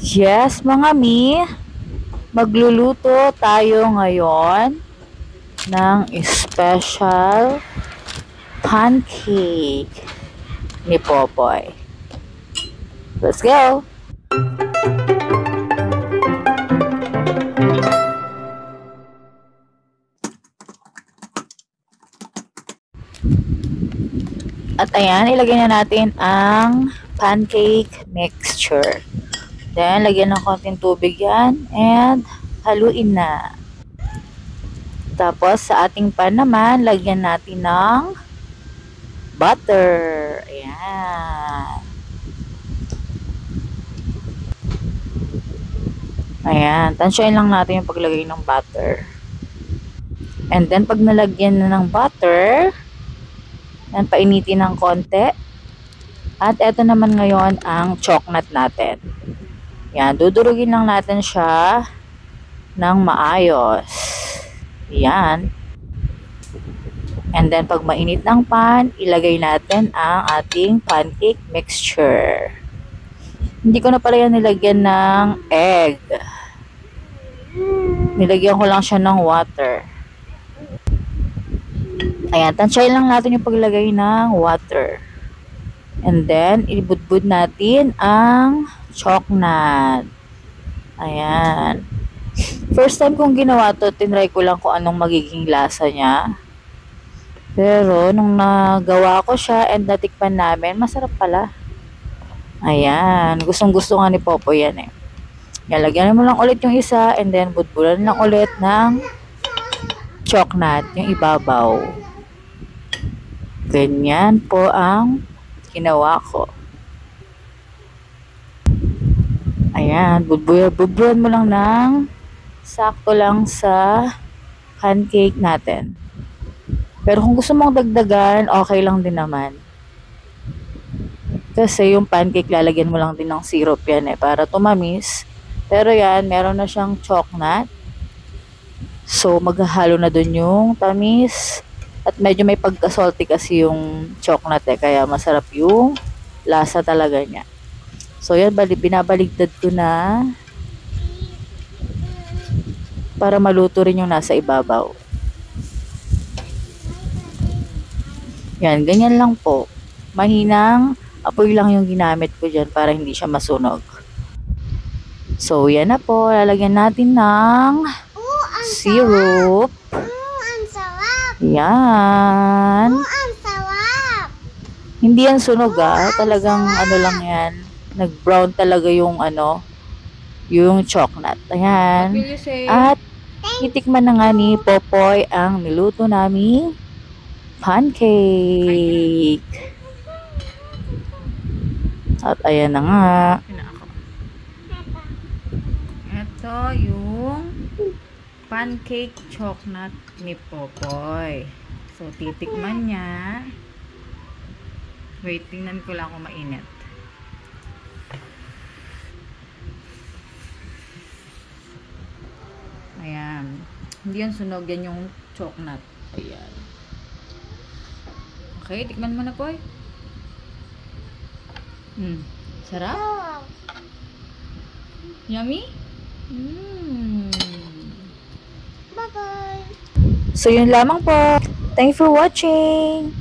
Yes, mga mi, magluluto tayo ngayon ng special pancake ni Popoy. Let's go! At ayan, ilagay na natin ang pancake mixture. Then, lagyan ng konting tubig yan and haluin na. Tapos, sa ating pan naman, lagyan natin ng butter. Ayan. Ayan. Tansyain lang natin yung paglagay ng butter. And then, pag nalagyan na ng butter, yan, painitin ng konti. At eto naman ngayon ang chocolate natin. Yan, dudurugin lang natin siya ng maayos. Yan. And then, pag mainit ng pan, ilagay natin ang ating pancake mixture. Hindi ko na pala yan nilagyan ng egg. Nilagyan ko lang siya ng water. Ayan, tansyahin lang natin yung paglagay ng water. And then, ibudbud natin ang chocolate. Ayan. First time kong ginawa to, tinry ko lang kung anong magiging lasa niya. Pero, nung nagawa ko siya and natikpan namin, masarap pala. Ayan. Gustong-gusto nga ni Popo yan eh. Yan, lagyan mo lang ulit yung isa and then budbulan lang ulit ng chocolate, yung ibabaw. Ganyan po ang ginawa ko. Ayan, bubuyan mo lang ng sakto lang sa pancake natin. Pero kung gusto mong dagdagan, okay lang din naman. Kasi yung pancake, lalagyan mo lang din ng syrup yan eh, para tumamis. Pero yan, meron na siyang chocolate. So, maghahalo na dun yung tamis. At medyo may pagka-salty kasi yung chocolate eh, kaya masarap yung lasa talaga niya. So yan, binabaligtad ko na para maluto rin yung nasa ibabaw. Yan, ganyan lang po. Mahinang apoy lang yung ginamit ko dyan para hindi siya masunog. So yan na po, lalagyan natin ng syrup. Yan. Ang sarap. Hindi yan sunog talagang ano lang yan. Nag-brown talaga yung yung chocolate. Ayan. At itikman na nga ni Popoy ang niluto naming pancake. At ayan na nga. Ito yung pancake chocolate ni Popoy. So, titikman niya. Wait, tingnan ko lang kung mainit. Ayan. Hindi yan sunog. Yan yung chocolate. Ayan. Okay, tikman mo na, Poy. Sarap? Yummy? Bye-bye. So yun lamang po. Thanks for watching.